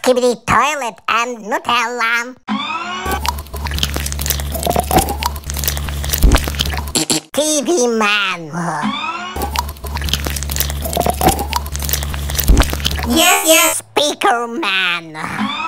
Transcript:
Skibidi toilet and Nutella. TV man. Yes, speaker man.